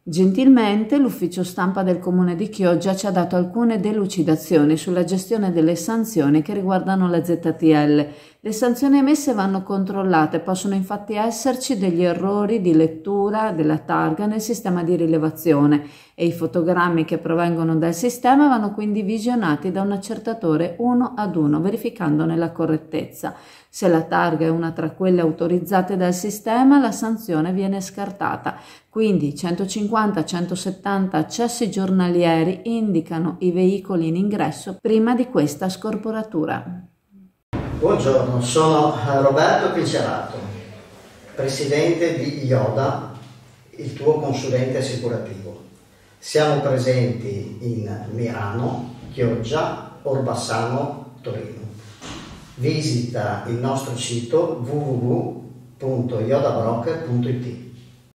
Gentilmente l'ufficio stampa del Comune di Chioggia ci ha dato alcune delucidazioni sulla gestione delle sanzioni che riguardano la ZTL. Le sanzioni emesse vanno controllate, possono infatti esserci degli errori di lettura della targa nel sistema di rilevazione e i fotogrammi che provengono dal sistema vanno quindi visionati da un accertatore uno ad uno, verificandone la correttezza. Se la targa è una tra quelle autorizzate dal sistema, la sanzione viene scartata. Quindi 150-170 accessi giornalieri indicano i veicoli in ingresso prima di questa scorporatura. Buongiorno, sono Roberto Pincerato, presidente di IODA, il tuo consulente assicurativo. Siamo presenti in Mirano, Chioggia, Orbassano, Torino. Visita il nostro sito www.iodabroker.it.